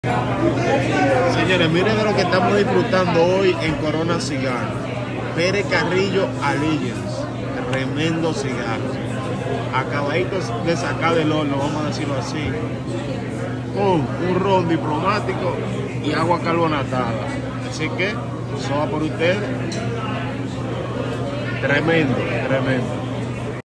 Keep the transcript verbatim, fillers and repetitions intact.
Señores, miren de lo que estamos disfrutando hoy en Corona Cigarro. Pérez Carrillo Allegiance, tremendo cigarro. Acabaditos de sacar del horno, vamos a decirlo así. Con un ron diplomático y agua carbonatada. Así que, eso va por ustedes. Tremendo, tremendo.